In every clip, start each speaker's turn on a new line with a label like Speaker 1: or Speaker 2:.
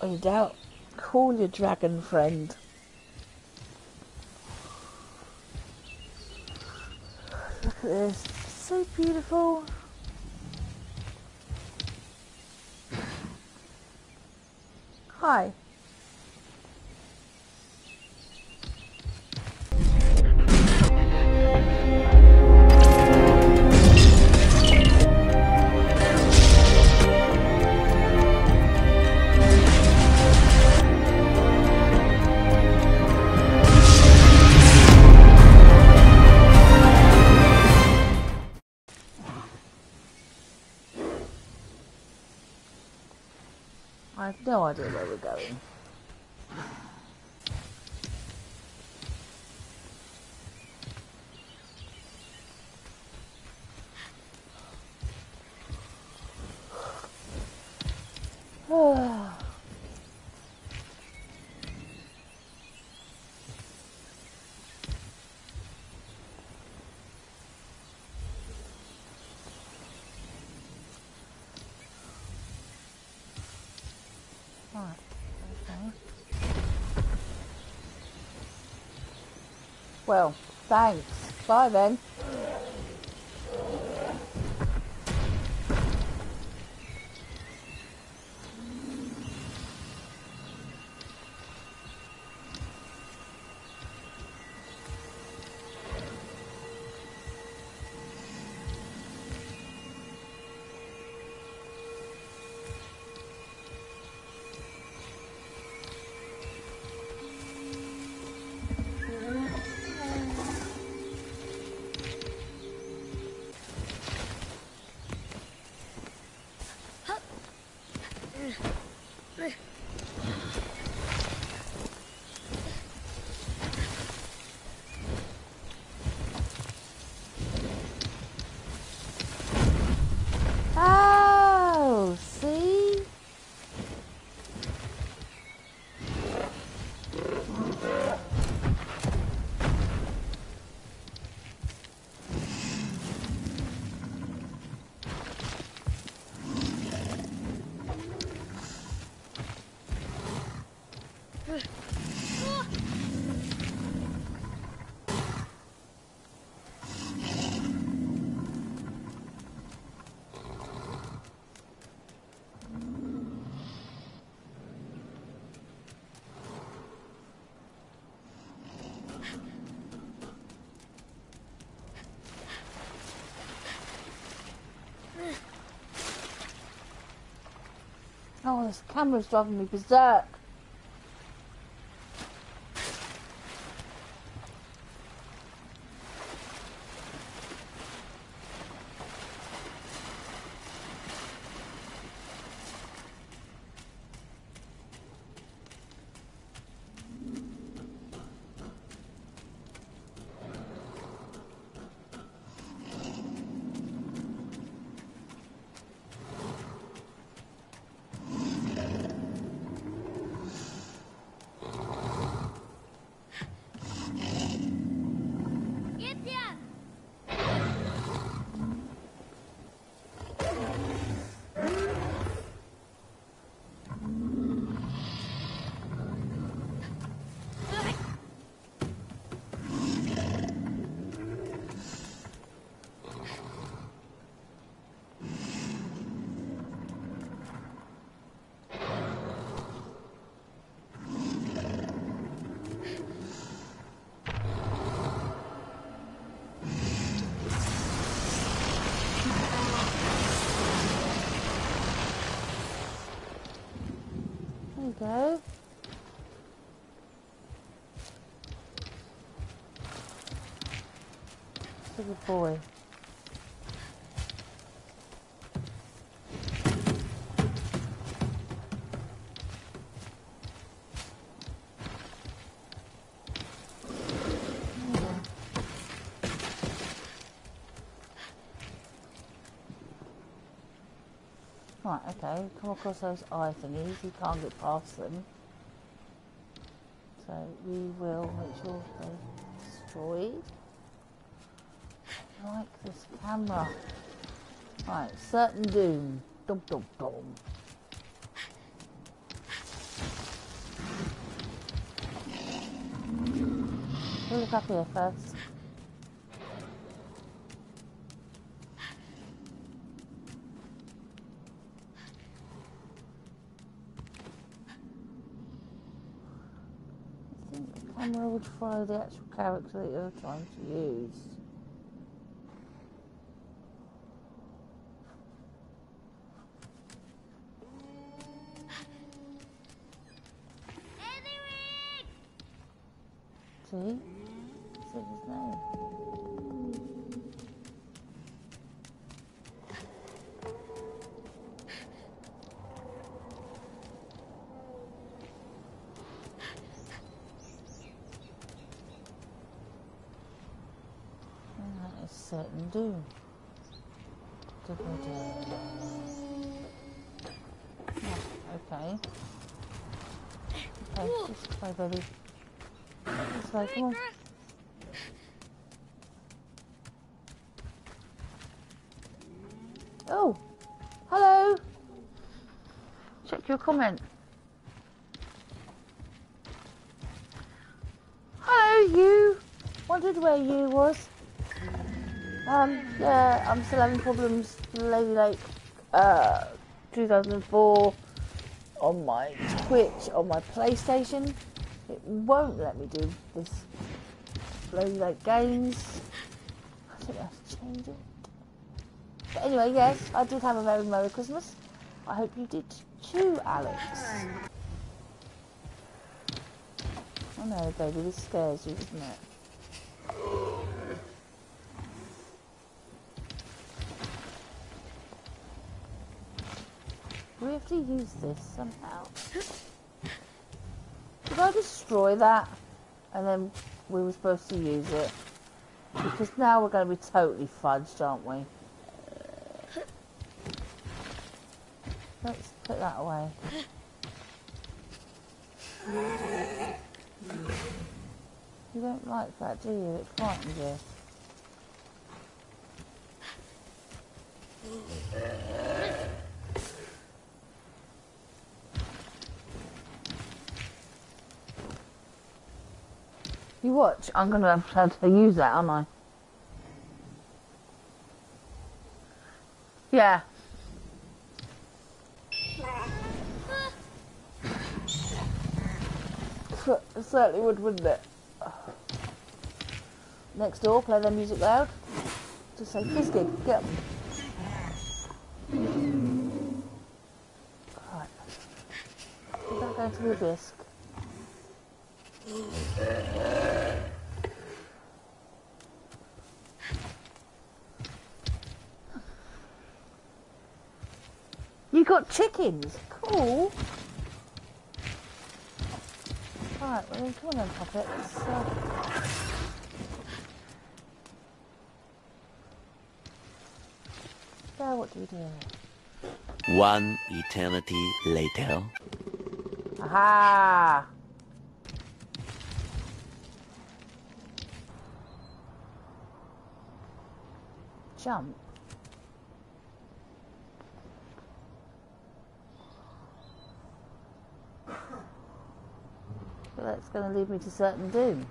Speaker 1: In doubt, call your dragon friend. Look at this. So beautiful. Hi. I have no idea where we're going. Right, okay. Well, thanks. Bye then. Oh, see? Oh, this camera's driving me berserk. There you go. Good boy. Right, okay, come across those eye thingies, you can't get past them. So we will make sure they're destroyed. Like this camera. Right, certain doom. Dum dum dum. We'll look up here first. I think the camera would follow the actual character that you're trying to use. See? Said his name. And that is certain doom. Oh, okay. Okay, this way, baby. This way, come on. Oh, hello. Check your comment. Hello, you. Wondered where you was. Yeah, I'm still having problems. Lady Lake, 2004 on my Twitch, on my PlayStation. It won't let me do this Lady Lake games. I don't have to change it. But anyway, yes, I did have a very Merry Christmas. I hope you did too, Alex. Oh no, baby, this scares you, doesn't it? We have to use this somehow. Did I destroy that? And then we were supposed to use it. Because now we're going to be totally fudged, aren't we? Let's put that away. You don't like that, do you? It frightens you. You watch, I'm going to have to use that, aren't I? Yeah. It certainly would, wouldn't it? Next door, play their music loud. Just say, Fizzgig, get up. Right. Without going to the abyss. You got chickens? Cool. Right, well then come on then, Puppet. Let's, so what do we do?
Speaker 2: One eternity later.
Speaker 1: Aha! Jump. But that's going to lead me to certain doom.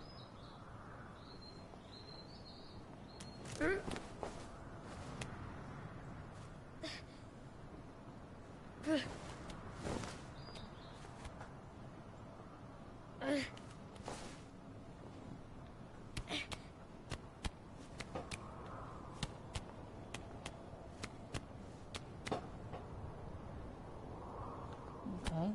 Speaker 1: Okay.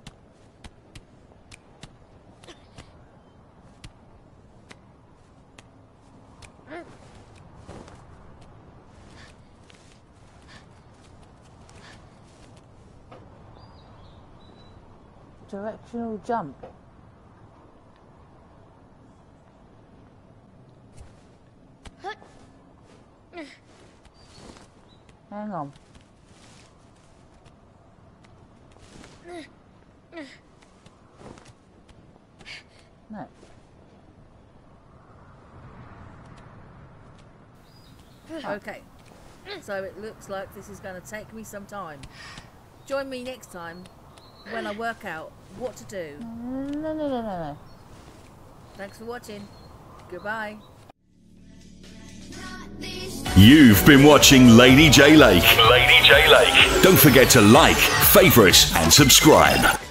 Speaker 1: Directional jump. Hang on. No.
Speaker 3: Okay, so it looks like this is going to take me some time. Join me next time when I work out what to do.
Speaker 1: No.
Speaker 3: Thanks for watching. Goodbye.
Speaker 4: You've been watching Lady J Lake. Lady J Lake. Don't forget to like, favourite and subscribe.